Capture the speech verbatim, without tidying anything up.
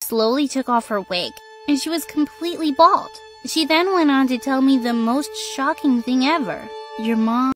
slowly took off her wig, and she was completely bald. She then went on to tell me the most shocking thing ever. Your mom